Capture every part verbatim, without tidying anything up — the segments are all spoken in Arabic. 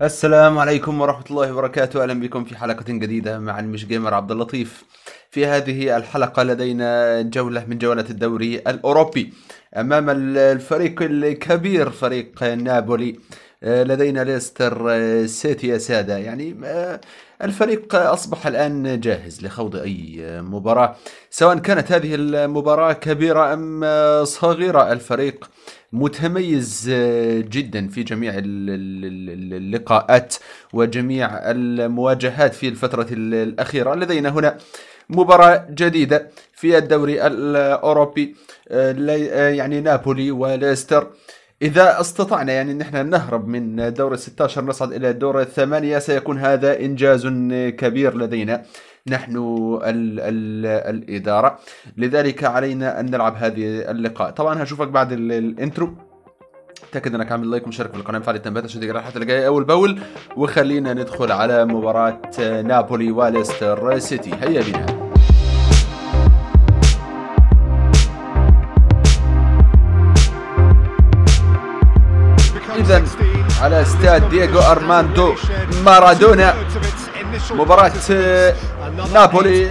السلام عليكم ورحمة الله وبركاته. أهلا بكم في حلقة جديدة مع المش جيمر عبد اللطيف. في هذه الحلقة لدينا جولة من جولات الدوري الأوروبي أمام الفريق الكبير فريق نابولي. لدينا ليستر سيتي يا سادة. يعني الفريق أصبح الآن جاهز لخوض أي مباراة، سواء كانت هذه المباراة كبيرة أم صغيرة. الفريق متميز جدا في جميع اللقاءات وجميع المواجهات في الفترة الأخيرة. لدينا هنا مباراة جديدة في الدوري الأوروبي، يعني نابولي وليستر. إذا استطعنا يعني نحن نهرب من دور الستة عشر نصعد إلى دور الثمانية، سيكون هذا إنجاز كبير لدينا نحن ال ال الإدارة. لذلك علينا أن نلعب هذه اللقاء. طبعا هشوفك بعد الانترو. تأكد أنك عامل لايك ومشارك في القناة وفعل التنبيهات عشان تقرأ الحلقة الجاية أول بأول. وخلينا ندخل على مباراة نابولي وليستر سيتي. هيا بنا. إذن على استاد دييغو أرماندو مارادونا مباراة نابولي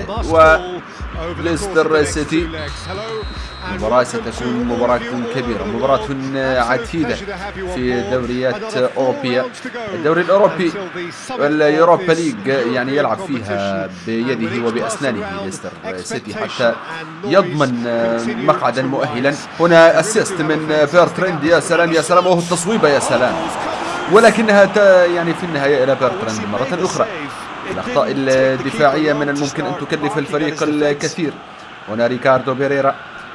وليستر سيتي. مباراة ستكون مباراة كبيرة، مباراة عتيدة في دوريات أوروبية. الدوري الأوروبي اليوروبا ليج يعني يلعب فيها بيده وبأسنانه ليستر سيتي حتى يضمن مقعدا مؤهلا. هنا أسيست من بيرتراند. يا سلام يا سلام، وهو التصويبة يا سلام، ولكنها يعني في النهاية إلى بيرتراند مرة أخرى. الأخطاء الدفاعية من الممكن أن تكلف الفريق الكثير. هنا ريكاردو بيريرا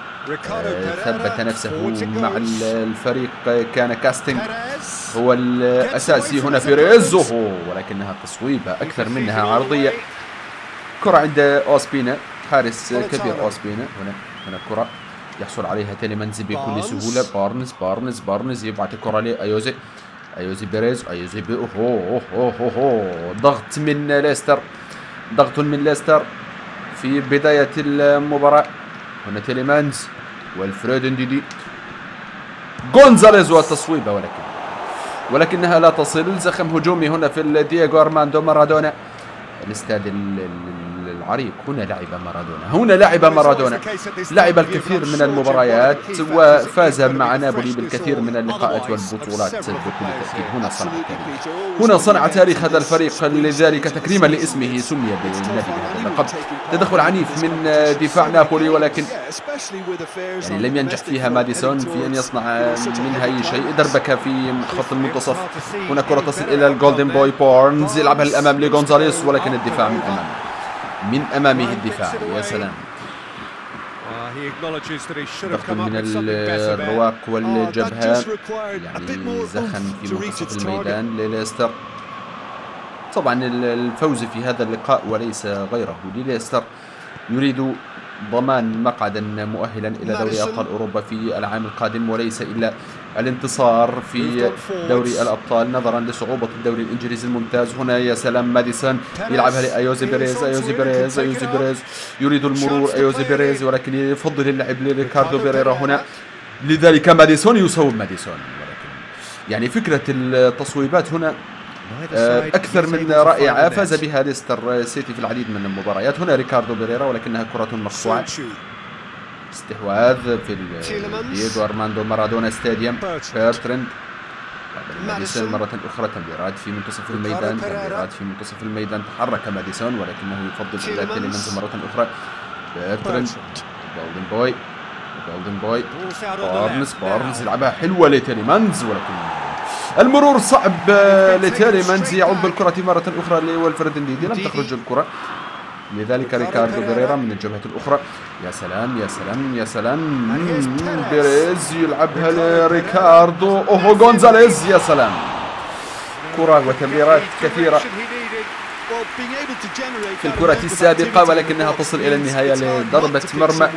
ثبت نفسه مع الفريق، كان كاستنج هو الأساسي. هنا بيريز، ولكنها تصويبة أكثر منها عرضية. كرة عند أوسبينا، حارس كبير أوسبينا. هنا هنا كرة يحصل عليها تيليمانز بكل سهولة. بارنز بارنز بارنز يبعث الكرة لأيوزي. أيوزي بيريز أيوزي بي أوه أوه أوه أوه. ضغط من ليستر، ضغط من ليستر في بداية المباراة. هنا تيليمانز والفريد انديدي. غونزاليز والتصويبة، ولكن ولكنها لا تصل. زخم هجومي هنا في دييغو أرماندو مارادونا، الاستاد العريق. هنا لعب مارادونا، هنا لعب مارادونا لعب الكثير من المباريات وفاز مع نابولي بالكثير من اللقاءات والبطولات بكل تأكيد. هنا صنع تاريخ، هنا صنع تاريخ هذا الفريق. لذلك تكريما لاسمه سمي بالنادي بهذا اللقب. تدخل عنيف من دفاع نابولي، ولكن يعني لم ينجح فيها ماديسون في أن يصنع منها أي شيء. دربكة في خط المنتصف. هنا كرة تصل إلى الجولدن بوي بارنز، يلعبها للأمام لغونزاليس، ولكن الدفاع من أمامه من أمامه الدفاع. يا سلام، ضغط من الرواق والجبهة، يعني زخم في منتصف الميدان لليستر. طبعا الفوز في هذا اللقاء وليس غيره لليستر. يريد ضمان مقعدا مؤهلا إلى دوري أبطال أوروبا في العام القادم، وليس إلا الانتصار في دوري الأبطال نظرا لصعوبة الدوري الإنجليزي الممتاز. هنا يا سلام ماديسون يلعبها لأيوزي بيريز. أيوزي بيريز أيوزي بيريز يريد المرور أيوزي بيريز، ولكن يفضل اللعب لريكاردو بيريرا هنا. لذلك ماديسون يصوب ماديسون، ولكن يعني فكرة التصويبات هنا أكثر من رائعة. فاز بها ليستر سيتي في العديد من المباريات. هنا ريكاردو بيريرا، ولكنها كرة مقطوعة. استحواذ في دييغو أرماندو مارادونا ستاديوم. بيرتراند ماديسون مرة أخرى. تمريرات في منتصف الميدان، تمريرات في منتصف الميدان. تحرك ماديسون، ولكنه يفضل إلى تيليمانز مرة أخرى. بيرتراند جولدن بوي جولدن بوي بارنز بارنز يلعبها حلوة لتيليمانز، ولكن المرور صعب لتيليمانز. يعود بالكرة مرة أخرى لولفريد انديدي، لم تخرج الكرة. لذلك ريكاردو بيريرا من الجبهة الأخرى. يا سلام يا سلام يا سلام، بيريز يلعبها لريكاردو. أوهو غونزاليز، يا سلام. كرة وتمريرات كثيرة في الكرة السابقة، ولكنها تصل إلى النهاية لضربة مرمى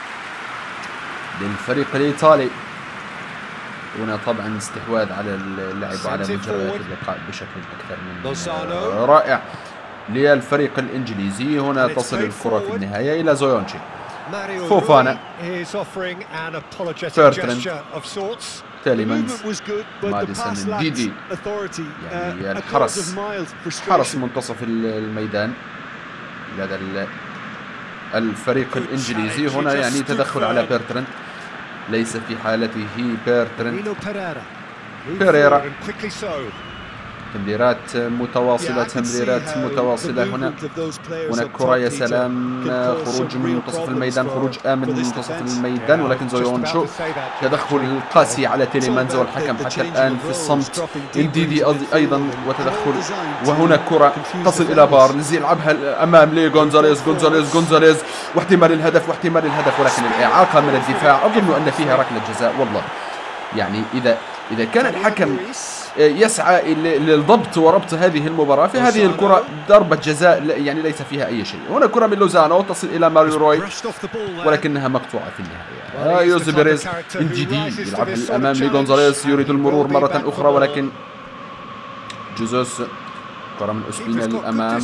للفريق الإيطالي. هنا طبعا استحواذ على اللعب وعلى مجريات اللقاء بشكل أكثر من رائع للفريق الإنجليزي. هنا تصل الكرة في النهاية إلى زويونشي. فوفانا، بيرتراند، تيليمانز، ماديسون، ديدي، يعني الحرس حرس منتصف الميدان لدى الفريق الإنجليزي. هنا يعني تدخل على بيرتراند، ليس في حالته بيرتراند. بيريرا، تمريرات متواصلة تمريرات متواصلة. هنا هنا كرة، يا سلام، خروج من منتصف الميدان، خروج آمن من منتصف الميدان، ولكن زويونشو تدخل قاسي على تيليمانز، والحكم حتى الآن في الصمت. انديدي أيضا وتدخل، وهنا كرة تصل إلى بارنز، يلعبها أمام لي غونزاليز غونزاليز غونزاليز واحتمال الهدف واحتمال الهدف، ولكن الإعاقة من الدفاع. أظن أن فيها ركلة جزاء. والله يعني إذا إذا كان الحكم يسعى للضبط وربط هذه المباراة، في هذه الكرة ضربة جزاء يعني ليس فيها أي شيء. هنا كرة من لوزانو تصل إلى ماريو روي، ولكنها مقطوعة في النهاية. يوزي بيريز، انجيدي يلعب أمام لي غونزاليز، يريد المرور مرة أخرى، ولكن جوزوس، كرة من أسبينا للأمام،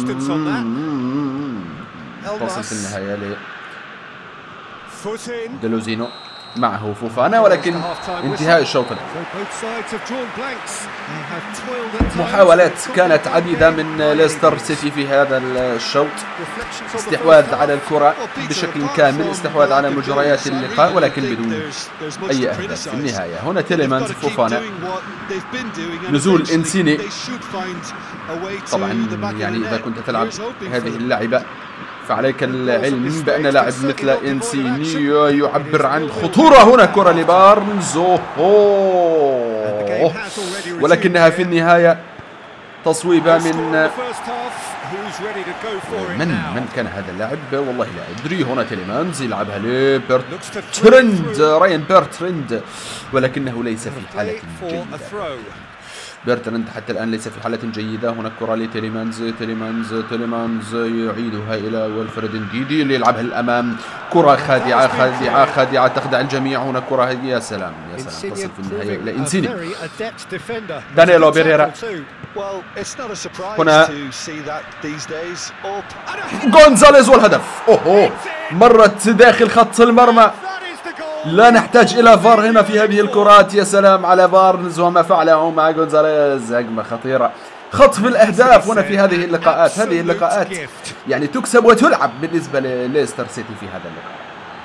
تصل في النهاية ل ديلوزينو، معه فوفانا، ولكن انتهاء الشوط الأول. محاولات كانت عديدة من ليستر سيتي في هذا الشوط، استحواذ على الكرة بشكل كامل، استحواذ على مجريات اللقاء، ولكن بدون أي أهداف في النهاية. هنا تيليمانز، فوفانا، نزول إنسيني. طبعا يعني إذا كنت تلعب هذه اللعبة فعليك العلم بأن لاعب مثل إنسيني يعبر عن خطورة. هنا كرة لبارنز، ولكنها في النهاية تصويبة من من من كان هذا اللاعب؟ والله لا أدري. هنا تيليمانز يلعبها لبيرتراند، راين بيرتراند، ولكنه ليس في حالة جيدة. بيرتراند حتى الآن ليس في حالة جيدة. هنا كرة لتيليمانز، تيليمانز تيليمانز يعيدها إلى ويلفريد انديدي اللي يلعبها الأمام. كرة خادعة خادعة خادعة تخدع الجميع. هنا كرة، يا سلام يا سلام، تصل في النهاية إلى إنسيني. دانييلو بيريرا، هنا غونزاليز والهدف. أوه، مرت داخل خط المرمى. لا نحتاج إلى فار هنا في هذه الكرات. يا سلام على بارنز وما فعله مع غونزاليز، هجمة خطيرة، خطف الأهداف هنا في هذه اللقاءات. هذه اللقاءات يعني تكسب وتلعب بالنسبة لليستر سيتي في هذا اللقاء.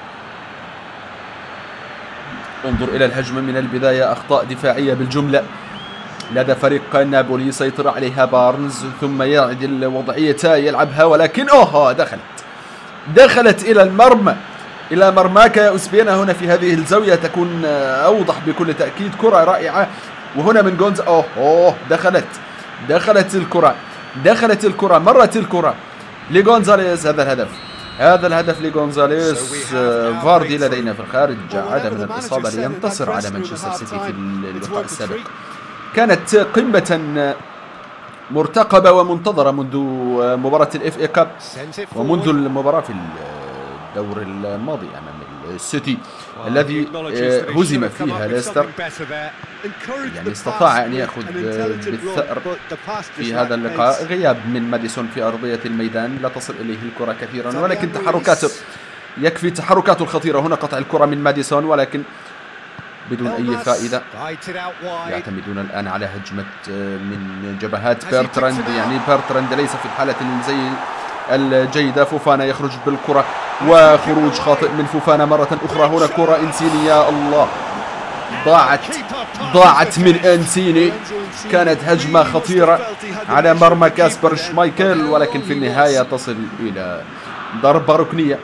انظر إلى الهجمة من البداية، أخطاء دفاعية بالجملة لدى فريق نابولي، يسيطر عليها بارنز ثم يعدل وضعيته، يلعبها، ولكن أوه دخلت دخلت إلى المرمى، إلى مرماك يا أسبينا. هنا في هذه الزاوية تكون أوضح بكل تأكيد. كرة رائعة، وهنا من جونز، أوه أوه دخلت دخلت الكرة دخلت الكرة مرت الكرة لغونزاليز. هذا الهدف هذا الهدف لغونزاليز. فاردي لدينا في الخارج، عاد من الإصابة لينتصر على مانشستر سيتي في اللقاء السابق. كانت قمة مرتقبة ومنتظرة منذ مباراة الإف إي كاب ومنذ المباراة في الدور الماضي أمام السيتي الذي هزم فيها ليستر. يعني استطاع أن يأخذ بالثأر في هذا اللقاء. غياب من ماديسون في أرضية الميدان، لا تصل إليه الكرة كثيرا، ولكن تحركاته يكفي، تحركاته الخطيرة. هنا قطع الكرة من ماديسون ولكن بدون أي فائدة. يعتمدون الآن على هجمة من جبهات بيرتراند. يعني بيرتراند ليس في الحالة زي الجيدة. فوفانا يخرج بالكرة وخروج خاطئ من فوفانا مرة أخرى. هنا كرة إنسيني، يا الله، ضاعت ضاعت من إنسيني. كانت هجمة خطيرة على مرمى كاسبر شمايكل، ولكن في النهاية تصل إلى ضربة ركنية.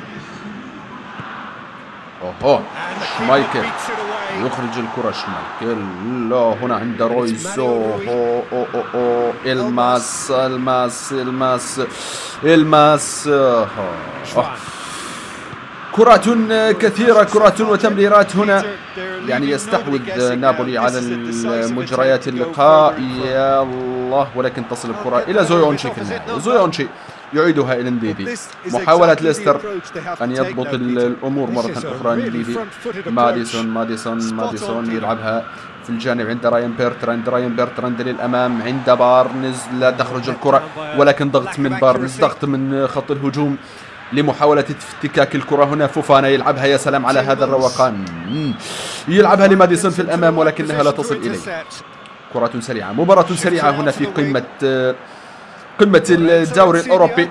أوه شمايكل يخرج الكرة، شمايكل، لا، هنا عند رويس. أوه أوه أوه أوه الماس الماس الماس الماس أوه. أوه. كرات كثيرة، كرات وتمريرات. هنا يعني يستحوذ نابولي على مجريات اللقاء، يا الله، ولكن تصل الكرة إلى زويونشي في النهاية. زويونشي يعيدها إلى نديدي. محاولة ليستر أن يضبط الأمور مرة أخرى. نديدي، ماديسون ماديسون ماديسون يلعبها في الجانب عند راين بيرتراند. راين بيرتراند للأمام عند بارنز، لا تخرج الكرة، ولكن ضغط من بارنز، ضغط من خط الهجوم. لمحاولة افتكاك الكرة. هنا فوفانا يلعبها، يا سلام على هذا الروقان، يلعبها لماديسون في الأمام ولكنها لا تصل إليه. كرة سريعة، مباراة سريعة هنا في قمة قمة الدوري الأوروبي.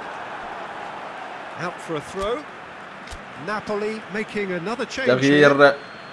تغيير،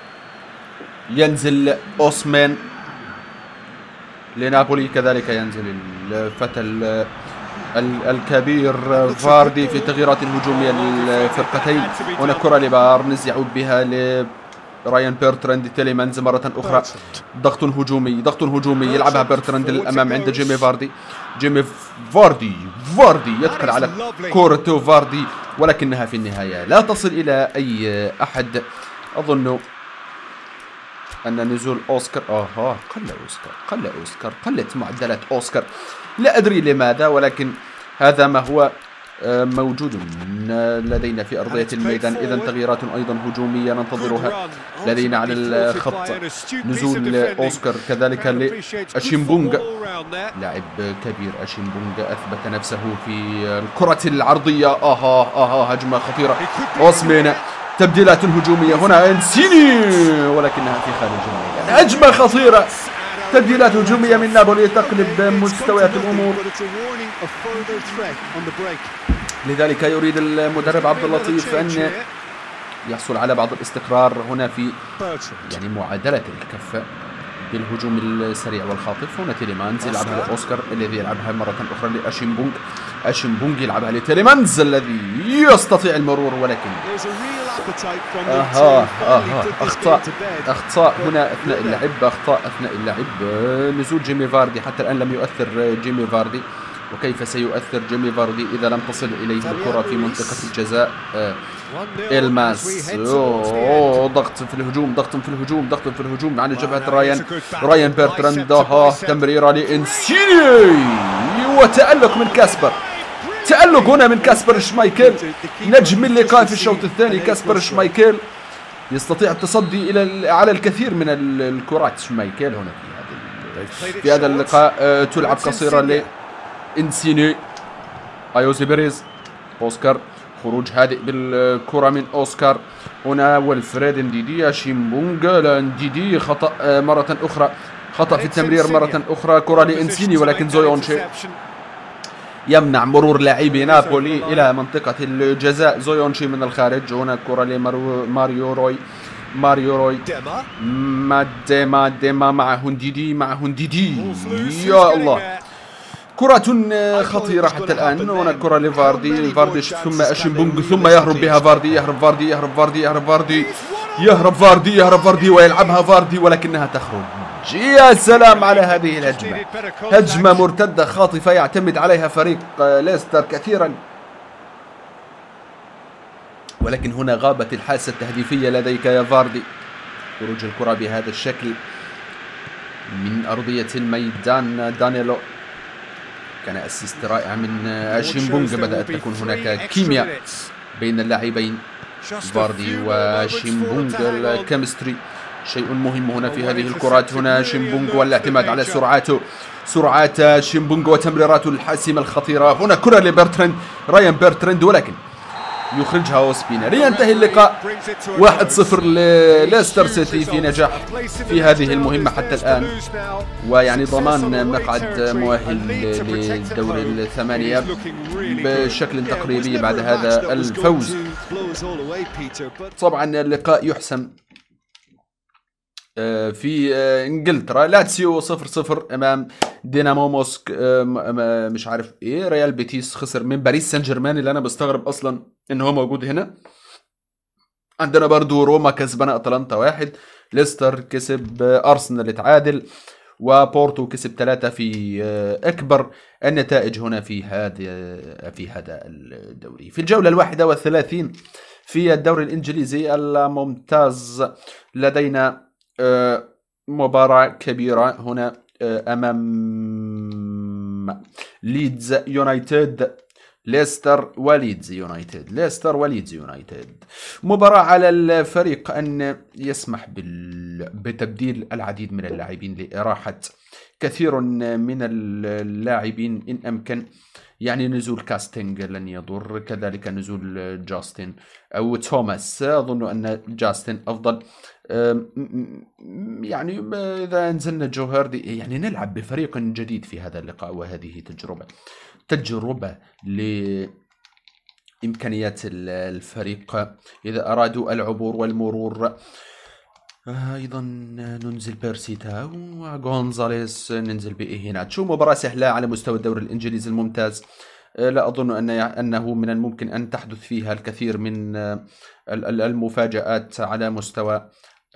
ينزل أوسمان لنابولي، كذلك ينزل الفتى الكبير فاردي في تغييرات هجومية للفرقتين. هنا كرة لبارنز يعود بها لرايان بيرتراند. تيليمانز مرة أخرى، ضغط هجومي ضغط هجومي يلعبها بيرتراند للأمام عند جيمي فاردي. جيمي فاردي فاردي يدخل على كورة فاردي ولكنها في النهاية لا تصل إلى أي أحد. أظن أن نزول أوسكار، آها قل أوسكار قل أوسكار قلت معدلات أوسكار، لا أدري لماذا، ولكن هذا ما هو موجود لدينا في أرضية الميدان. إذا تغييرات أيضا هجومية ننتظرها لدينا على الخط. نزول أوسكار، كذلك لأشيمبونغ، لاعب كبير أشيمبونغ أثبت نفسه في الكرة العرضية. آها آها هجمة خطيرة. أوسمان، تبديلات هجومية هنا، انسيني ولكنها في خارج الميدان. هجمة خطيرة، تبديلات هجومية من نابولي تقلب مستويات الأمور. لذلك يريد المدرب عبد اللطيف أن يحصل على بعض الاستقرار هنا في يعني معادلة الكفة بالهجوم السريع والخاطف. هنا تيليمانز يلعبها لأوسكار الذي يلعبها مرة أخرى لأشيمبونغ. أشيمبونغ يلعبها لتيليمانز الذي يستطيع المرور ولكن آها آها أخطاء أخطاء هنا أثناء اللعب، أخطاء أثناء اللعب. نزول جيمي فاردي، حتى الآن لم يؤثر جيمي فاردي، وكيف سيؤثر جيمي فاردي إذا لم تصل إليه الكرة في منطقة الجزاء. إلماس، أوه ضغط في الهجوم ضغط في الهجوم ضغط في الهجوم على جبهة رايان رايان بيرتراند. ها تمريرة لإنسيني وتألق من كاسبر، تألق هنا من كاسبر شمايكل، نجم اللقاء في الشوط الثاني. كاسبر شمايكل يستطيع التصدي إلى على الكثير من الكرات. شمايكل هنا في هذا في هذا اللقاء. أه تلعب قصيرة لإنسيني. أيوزي بيريز، أوسكار، خروج هادئ بالكرة من أوسكار. هنا والفريد نديدي، شيمبونغ نديدي، خطأ مرة أخرى، خطأ في التمرير مرة أخرى. كرة لإنسيني ولكن زويونشي يمنع مرور لاعبي نابولي إلى منطقة الجزاء. زويونشي من الخارج. هنا كرة لماريو روي ماريو روي ما ديما ديما مع هنديدي مع هنديدي يا الله. كرة خطيرة حتى الآن. هنا كرة لفاردي، فاردي ثم أشيمبونغ، ثم يهرب بها فاردي، يهرب فاردي يهرب فاردي يهرب فاردي يهرب فاردي يهرب فاردي ويلعبها فاردي ولكنها تخرج. يا سلام على هذه الهجمة، هجمة مرتدة خاطفة يعتمد عليها فريق ليستر كثيرا، ولكن هنا غابت الحاسة التهديفية لديك يا فاردي. خروج الكرة بهذا الشكل من أرضية الميدان. دانيلو، كان أسيست رائع من أشيمبونغ. بدأت تكون هناك كيمياء بين اللاعبين فاردي وشيمبونغ، الكيمستري شيء مهم هنا في هذه الكرات. هنا شيمبونغ والاعتماد على سرعاته، سرعات شيمبونغ وتمريراته الحاسمة الخطيرة. هنا كرة لبرتراند، رايان بيرتراند، ولكن يخرجها اوسبينا. لينتهي اللقاء واحد صفر لليستر سيتي في نجاح في هذه المهمة حتى الآن، ويعني ضمان مقعد مؤهل للدور الثمانية بشكل تقريبي بعد هذا الفوز. طبعا اللقاء يحسم في انجلترا. لاتسيو صفر صفر امام دينامو موسك، مش عارف ايه. ريال بيتيس خسر من باريس سان جيرمان، اللي انا بستغرب اصلا ان هو موجود هنا. عندنا برضو روما كسبان اتلانتا واحد، ليستر كسب ارسنال تعادل، وبورتو كسب ثلاثة في اكبر النتائج هنا في هذا في هذا الدوري. في الجولة الواحدة والثلاثين في الدوري الانجليزي الممتاز لدينا مباراة كبيرة هنا أمام ليدز يونايتد. ليستر وليدز يونايتد. ليستر وليدز يونايتد مباراة على الفريق أن يسمح بال... بتبديل العديد من اللاعبين لإراحة كثير من اللاعبين إن أمكن. يعني نزول كاستينج لن يضر، كذلك نزول جاستن أو توماس. أظن أن جاستن أفضل. يعني إذا نزلنا جو هاردي يعني نلعب بفريق جديد في هذا اللقاء، وهذه تجربة تجربة لإمكانيات الفريق إذا أرادوا العبور والمرور. أيضا ننزل بيرسيتا وغونزاليس، ننزل بإيهيناتشو. مباراة سهلة على مستوى الدوري الإنجليزي الممتاز. لا أظن أن أنه من الممكن أن تحدث فيها الكثير من المفاجآت على مستوى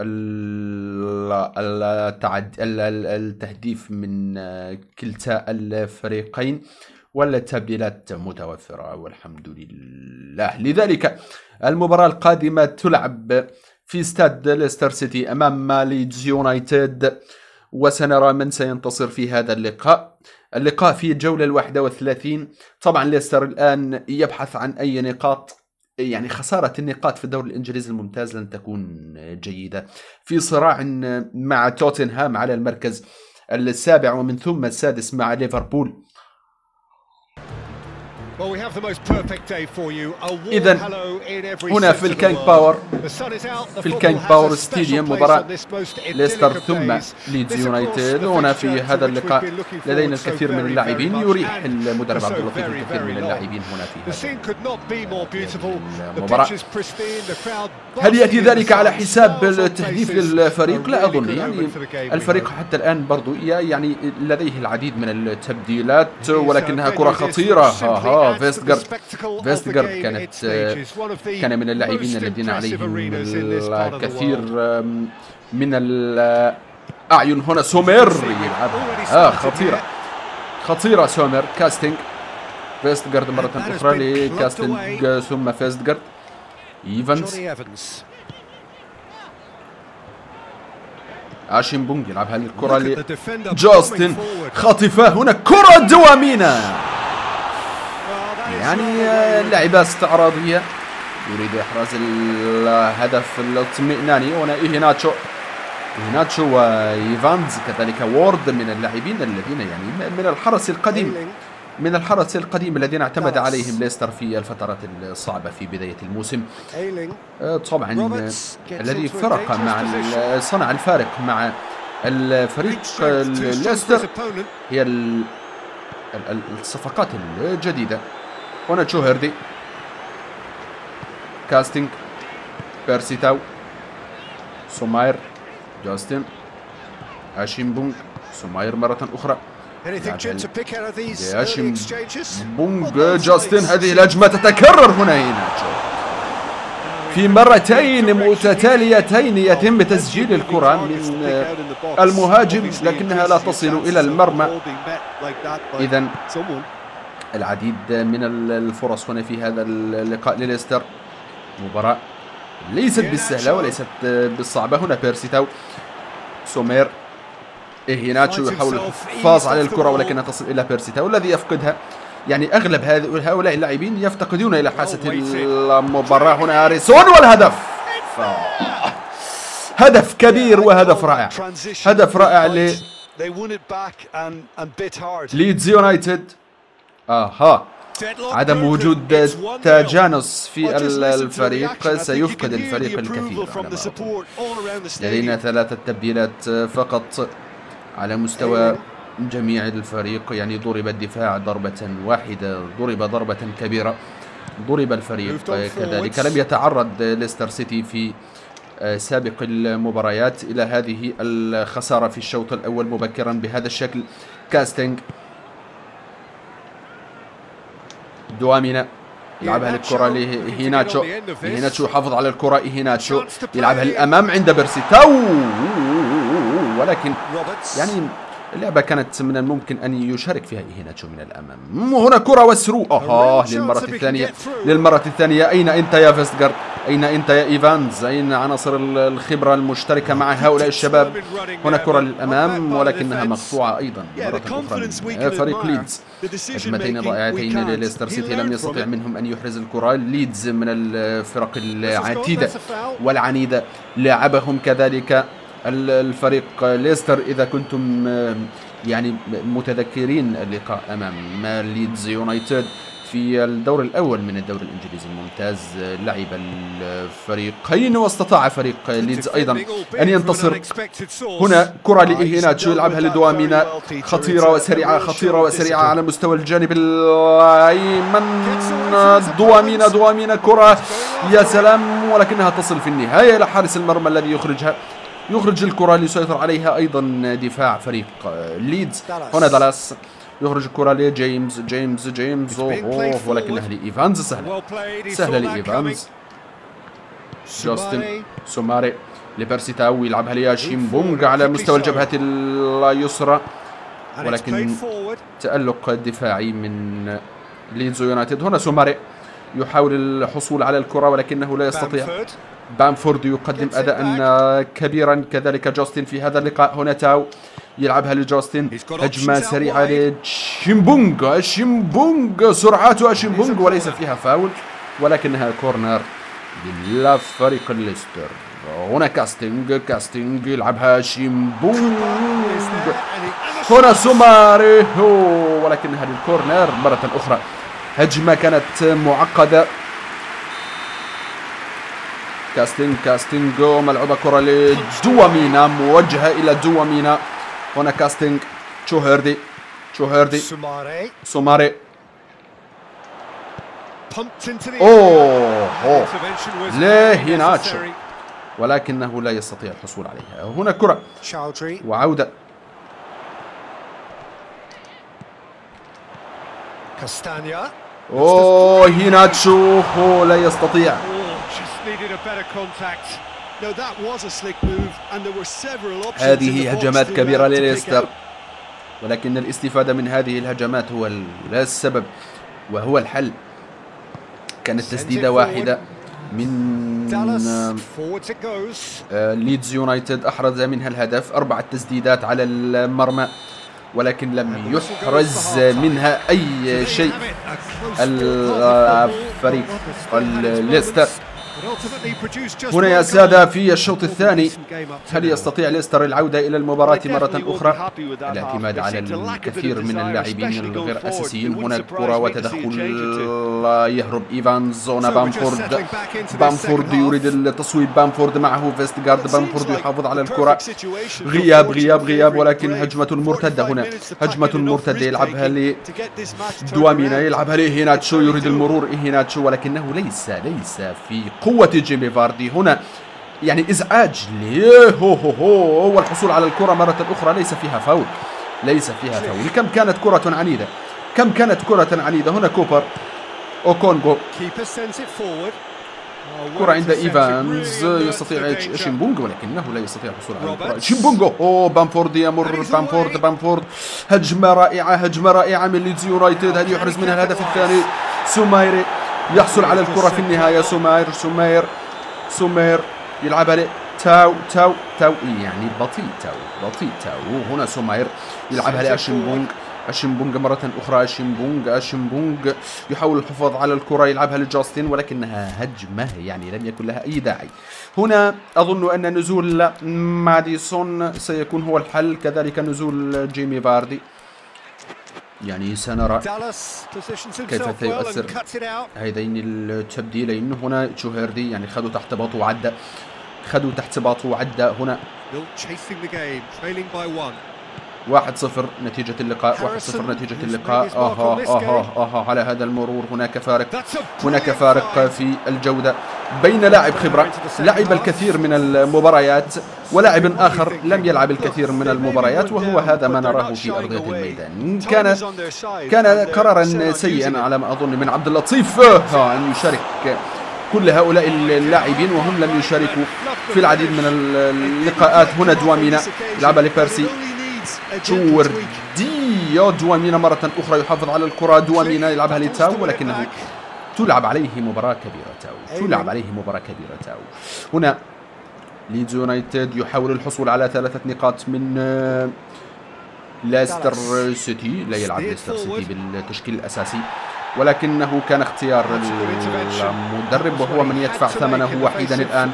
التهديف من كلتا الفريقين، ولا التبديلات متوفرة والحمد لله. لذلك المباراة القادمة تلعب في استاد ليستر سيتي أمام ليدز يونايتد، وسنرى من سينتصر في هذا اللقاء. اللقاء في الجولة الواحدة والثلاثين. طبعا ليستر الآن يبحث عن أي نقاط، يعني خسارة النقاط في الدوري الإنجليزي الممتاز لن تكون جيدة، في صراع مع توتنهام على المركز السابع ومن ثم السادس مع ليفربول. إذن هنا في الكينج باور في الكينج باور ستاديوم مباراة ليستر ثم ليدز يونايتد. هنا في هذا اللقاء لدينا الكثير من اللاعبين، يريح المدرب عبد اللطيف الكثير من اللاعبين هنا في هذه المباراة. هل يأتي ذلك على حساب التهديف للفريق؟ لا أظن. يعني الفريق حتى الآن برضو يعني لديه العديد من التبديلات، ولكنها كرة خطيرة. ها ها فيستغارد فيستغارد كانت كان من اللاعبين الذين عليهم الكثير من الأعين. هنا سومير يلعبها آه خطيرة خطيرة سومير. كاستينج فيستغارد مرة أخرى لكاستينج ثم فيستغارد. إيفانز عاشم بونج يلعبها للكرة لجاستن، خاطفة. هنا كرة دوامينا، يعني لعبة استعراضية يريد إحراز الهدف الاطمئناني. هنا إيهيناتشو إيهيناتشو وإيفانز كذلك وورد من اللاعبين الذين يعني من الحرس القديم من الحرس القديم الذين اعتمد عليهم ليستر في الفترات الصعبة في بداية الموسم. طبعا الذي فرق مع صنع الفارق مع الفريق ليستر هي الصفقات الجديدة. هنا جو هاردي، كاستينج، بيرسيتاو، سوماير، جاستن، هاشم بونج، سوماير مرة أخرى، هاشم بونج، جاستن. هذه الهجمة تتكرر هنا إيهيناتشو في مرتين متتاليتين يتم تسجيل الكرة من المهاجم لكنها لا تصل إلى المرمى. إذن العديد من الفرص هنا في هذا اللقاء لليستر. مباراة ليست بالسهلة وليست بالصعبة. هنا بيرسيتاو، سومير، إيهيناتشو يحاول الحفاظ على الكرة ولكنها تصل إلى بيرسيتاو الذي يفقدها. يعني أغلب هؤلاء اللاعبين يفتقدون إلى حاسة المباراة. هنا هاريسون والهدف، هدف كبير وهدف رائع، هدف رائع ل ليدز يونايتد. آها عدم وجود تجانس في الفريق سيفقد الفريق الكثير. لدينا ثلاثة تبديلات فقط على مستوى جميع الفريق. يعني ضرب الدفاع ضربة واحدة، ضرب ضربة كبيرة، ضرب الفريق كذلك. لم يتعرض ليستر سيتي في سابق المباريات إلى هذه الخسارة في الشوط الأول مبكرا بهذا الشكل. كاستينج، دوامينا يلعبها للكرة لإيهيناتشو، إيهيناتشو يحافظ على الكرة، إيهيناتشو يلعبها للأمام عند بيرسيتاو، ولكن يعني اللعبة كانت من الممكن أن يشارك فيها إيهيناتشو من الأمام. هنا كرة وسرو آه للمرة الثانية للمرة الثانية. أين أنت يا فيستغارد؟ أين أنت يا إيفانز؟ أين عناصر الخبرة المشتركة مع هؤلاء الشباب؟ هنا كرة للأمام ولكنها مقطوعة أيضا مرة أخرى من فريق ليدز. هجمتين ضائعتين لليستر سيتي، لم يستطيع منهم أن يحرز الكرة. ليدز من الفرق العتيدة والعنيدة، لاعبهم كذلك الفريق ليستر. إذا كنتم يعني متذكرين اللقاء أمام ليدز يونايتد في الدور الأول من الدوري الإنجليزي الممتاز، لعب الفريقين واستطاع فريق ليدز أيضا أن ينتصر. هنا كرة لإيهيناتشو يلعبها لدوامينا، خطيرة وسريعة خطيرة وسريعة على مستوى الجانب الأيمن. دوامينا دوامينا كرة يا سلام، ولكنها تصل في النهاية إلى حارس المرمى الذي يخرجها يخرج الكرة ليسيطر عليها أيضا دفاع فريق ليدز. هنا دالاس يخرج الكرة لجيمس جيمس جيمس أوه ولكنها لإيفانز سهلة سهلة لإيفانز. جاستن سوماري لبيرسي تاو يلعبها لياشيمبونغ على مستوى الجبهة اليسرى، ولكن تألق دفاعي من ليدز يونايتد. هنا سوماري يحاول الحصول على الكرة ولكنه لا يستطيع. بامفورد يقدم أداء كبيرا، كذلك جاستن في هذا اللقاء. هنا تاو يلعبها لجاستن، هجمة سريعة لشيمبونغ شيمبونغ سرعات شيمبونغ وليس فيها فاول ولكنها كورنر لفريق ليستر. هنا كاستينغ كاستينغ يلعبها شيمبونغ. هنا سوماري ولكنها للكورنر مرة أخرى. هجمة كانت معقدة. كاستينغ كاستينغ ملعوبة كرة لدوامينا، موجهة إلى دوامينا. هنا كاستينغ تشوهردي تشوهردي سوماري أوه أوه لإيهيناتشو ولكنه لا يستطيع الحصول عليها. هنا كرة وعودة أوه إيهيناتشو لا يستطيع. هذه هجمات كبيرة لليستر، ولكن الاستفادة من هذه الهجمات هو السبب وهو الحل. كانت تسديدة واحدة من ليدز يونايتد أحرز منها الهدف. أربعة تسديدات على المرمى ولكن لم يحرز منها أي شيء الفريق ليستر. هنا يا سادة في الشوط الثاني، هل يستطيع ليستر العودة إلى المباراة مرة أخرى؟ الاعتماد على الكثير من اللاعبين الغير أساسيين. هنا الكرة وتدخل يهرب إيفانز. هنا بامفورد بامفورد يريد التصويب. بامفورد معه فيستغارد. بامفورد يحافظ على الكرة. غياب غياب غياب ولكن هجمة مرتدة. هنا هجمة مرتدة يلعبها لدوامينا، يلعبها لإيهيناتشو، يريد المرور إيهيناتشو ولكنه ليس ليس في قوة جيمي فاردي. هنا يعني إزعاج ليه هو هو هو والحصول على الكرة مرة أخرى. ليس فيها فاول ليس فيها فاول. كم كانت كرة عنيدة كم كانت كرة عنيدة. هنا كوبر أوكونغو، كرة عند إيفانز، يستطيع شيمبونغ ولكنه لا يستطيع الحصول على الكرة. شيمبونغ أوه بامفورد يمر. بامفورد بامفورد هجمة رائعة هجمة رائعة من ليدز يونايتد. هل يحرز منها الهدف الثاني؟ سومايري يحصل على الكرة في النهاية. سوماير سوماير سوماير يلعبها ل تاو تاو تاو يعني بطيء تاو بطيء تاو. هنا سوماير يلعبها لأشيمبونغ. أشيمبونغ مرة أخرى. أشيمبونغ أشيمبونغ يحاول الحفاظ على الكرة، يلعبها لجاستن ولكنها هجمة يعني لم يكن لها أي داعي. هنا أظن أن نزول ماديسون سيكون هو الحل، كذلك نزول جيمي فاردي. يعني سنرى كيف سيؤثر هذين التبديلين. هنا تشوهردي يعني خذوا تحت باطو وعدى خذوا تحت باطو وعدى. هنا واحد صفر نتيجة اللقاء. واحد صفر نتيجة اللقاء. آها آها آها على هذا المرور. هناك فارق هناك فارق في الجودة بين لاعب خبرة لعب الكثير من المباريات ولاعب آخر لم يلعب الكثير من المباريات، وهو هذا ما نراه في أرضية الميدان. كان كان قرارا سيئا على ما أظن من عبد اللطيف أن يشارك كل هؤلاء اللاعبين وهم لم يشاركوا في العديد من اللقاءات. هنا دوامينا يلعبها لبيرسي. تشوردي. دوامينا مرة أخرى يحافظ على الكرة. دوامينا يلعبها لتاو ولكنه تلعب عليه مباراة كبيرة. تاو تلعب عليه مباراة كبيرة. تاو هنا ليدز يونايتد يحاول الحصول على ثلاثة نقاط من ليستر سيتي. لا يلعب ليستر سيتي بالتشكيل الأساسي ولكنه كان اختيار المدرب وهو من يدفع ثمنه وحيدا الآن.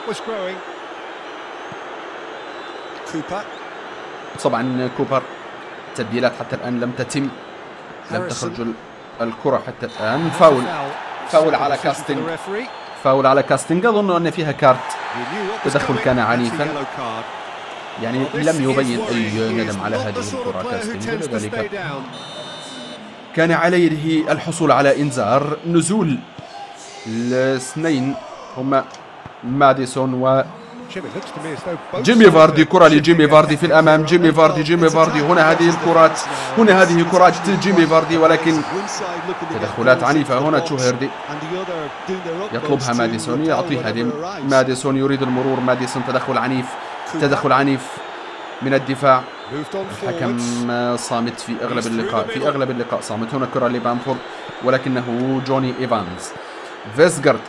طبعا كوبر تبديلات حتى الآن لم تتم، لم تخرج الكرة حتى الآن. فاول فاول على كاستنج فاول على كاستنج أظن أن فيها كارت. تدخل كان عنيفا، يعني لم يبين أي ندم على هذه الكرة كاستنج، لذلك كان عليه الحصول على إنذار. نزول الاثنين هما ماديسون و جيمي فاردي. كرة لجيمي فاردي في الأمام. جيمي فاردي جيمي فاردي هنا هذه الكرات هنا هذه كرات جيمي فاردي ولكن تدخلات عنيفة. هنا تشوهردي يطلبها ماديسون يعطيها دي ماديسون يريد المرور. ماديسون تدخل عنيف تدخل عنيف من الدفاع. الحكم صامت في أغلب اللقاء في أغلب اللقاء صامت. هنا كرة لبامفورد ولكنه جوني إيفانز. فيسغارد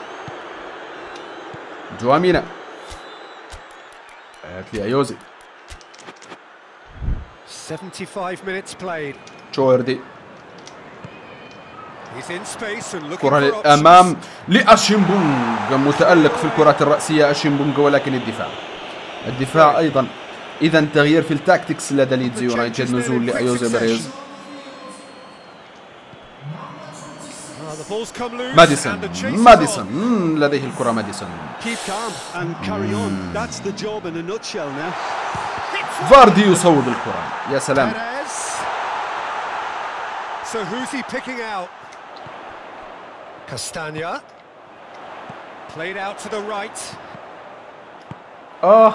دوامينا لأيوزي. تشوردي كرة للأمام لأشيمبونغ. متألق في الكرات الرأسية أشيمبونغ ولكن الدفاع الدفاع أيضا. إذا تغيير في التاكتكس لدى ليدز يونايتد. نزول لأيوزي بيريز. ماديسون ماديسون لديه الكرة. ماديسون فاردي يصوب الكرة. يا سلام. آه.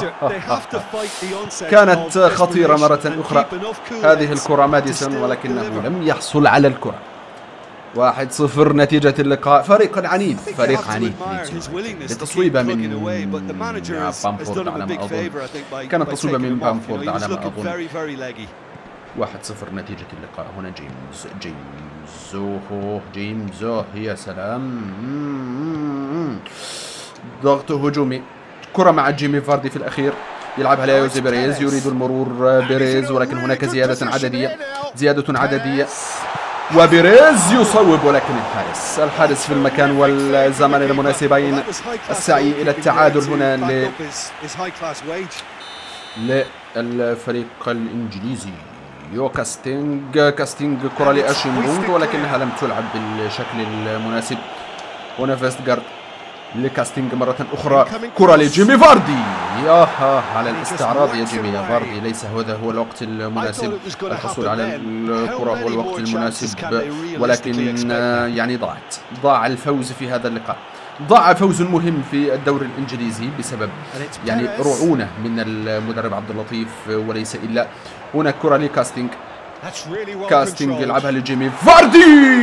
كانت خطيرة مرة أخرى هذه الكرة. ماديسون ولكنه لم يحصل على الكرة. واحد صفر نتيجة اللقاء. فريق عنيف فريق عنيف لتصويبة من بامفورد على ما أظن. كانت تصويبة من بامفورد على ما أظن. واحد صفر نتيجة اللقاء. هنا جيمس جيمس جيمس يا سلام. ضغط هجومي. كرة مع جيمي فاردي في الأخير يلعبها لأيوزي بيريز. يريد المرور بيريز ولكن هناك زيادة عددية زيادة عددية وبيريز يصوب ولكن الحارس الحارس في المكان والزمن المناسبين. السعي إلى التعادل هنا للفريق الإنجليزي. يو كاستينج كاستينج كرة لأشيمبونغ ولكنها لم تلعب بالشكل المناسب. هنا فيستغارد لكاستينج مرة أخرى. كرة لجيمي فاردي. ياها على الاستعراض يا جيمي يا فاردي. ليس هذا هو الوقت المناسب. الحصول على الكرة هو الوقت المناسب ولكن يعني ضاعت ضاع الفوز في هذا اللقاء. ضاع فوز مهم في الدوري الإنجليزي بسبب يعني رعونة من المدرب عبد اللطيف وليس إلا. هنا كرة لكاستينج. كاستينج يلعبها لجيمي فاردي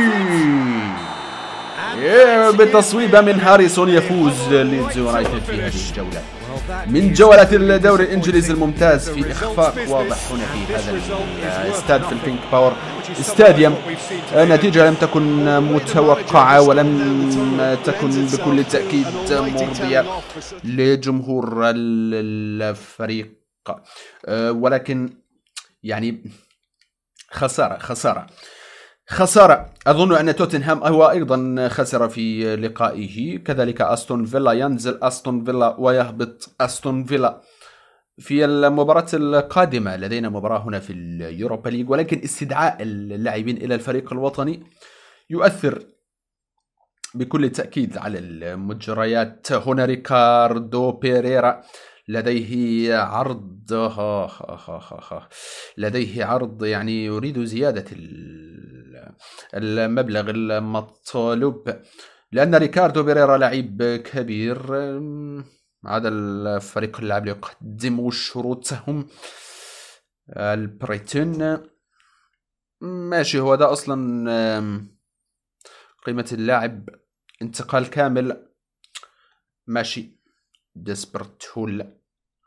بالتصويبة من هاريسون. يفوز ليدز يونايتد في هذه الجولة من جولة الدوري الإنجليزي الممتاز في إخفاق واضح هنا في هذا الاستاد في البينك باور ستاديوم. نتيجة لم تكن متوقعة ولم تكن بكل تأكيد مرضية لجمهور الفريق ولكن يعني خسارة خسارة خسارة. أظن أن توتنهام هو أيضا خسر في لقائه. كذلك أستون فيلا. ينزل أستون فيلا ويهبط أستون فيلا في المباراة القادمة. لدينا مباراة هنا في اليوروبا ليج ولكن استدعاء اللاعبين إلى الفريق الوطني يؤثر بكل تأكيد على المجريات. هنا ريكاردو بيريرا لديه عرض لديه عرض يعني يريد زيادة المبلغ المطلوب لأن ريكاردو بيريرا لعيب كبير. هذا الفريق اللاعب يقدم شروطهم. البريتون ماشي. هو ده أصلا قيمة اللاعب. انتقال كامل ماشي. ديسبرتول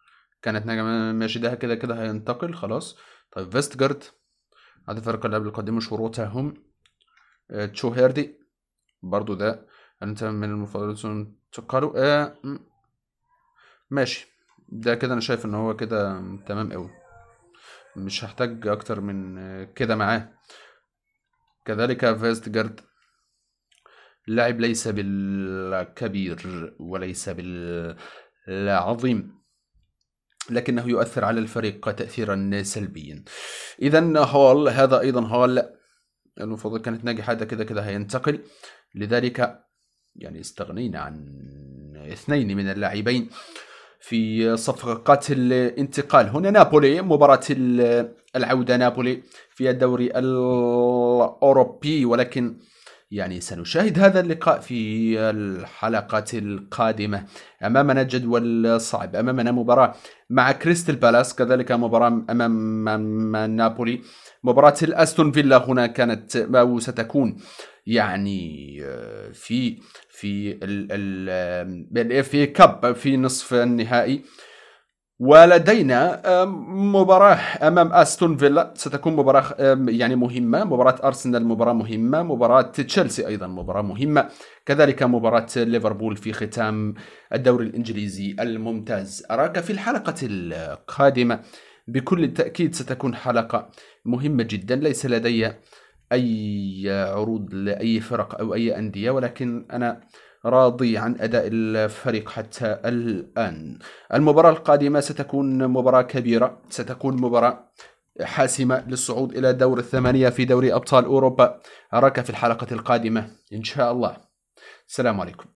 كانت ناجحة ماشي، ده كده كده هينتقل خلاص. طيب فيستجارد، هذا فرق اللعب اللي قدموا شروطهم. آه تشو هيردي برضو ده انت من المفضلين تقالوا. آه ماشي، ده كده انا شايف ان هو كده تمام قوي، مش هحتاج اكتر من كده معاه. كذلك فيستجارد اللاعب ليس بالكبير وليس بالعظيم، لكنه يؤثر على الفريق تأثيرا سلبيا. إذا هول، هذا أيضا هول المفروض كانت ناجحة، هذا كده كده هينتقل، لذلك يعني استغنينا عن اثنين من اللاعبين في صفقات الانتقال. هنا نابولي، مباراة العودة نابولي في الدوري الأوروبي، ولكن يعني سنشاهد هذا اللقاء في الحلقات القادمة. أمامنا جدول صعب، أمامنا مباراة مع كريستال بالاس، كذلك مباراة أمام نابولي، مباراة الأستون فيلا هنا كانت أو ستكون يعني في في الاف اي كاب في نصف النهائي، ولدينا مباراة أمام أستون فيلا ستكون مباراة يعني مهمة، مباراة أرسنال مباراة مهمة، مباراة تشيلسي أيضا مباراة مهمة، كذلك مباراة ليفربول في ختام الدوري الإنجليزي الممتاز. أراك في الحلقة القادمة، بكل تأكيد ستكون حلقة مهمة جدا. ليس لدي أي عروض لأي فرق أو أي أندية، ولكن أنا راضي عن أداء الفريق حتى الآن. المباراة القادمة ستكون مباراة كبيرة، ستكون مباراة حاسمة للصعود إلى دور الثمانية في دوري أبطال أوروبا. أراك في الحلقة القادمة إن شاء الله. السلام عليكم.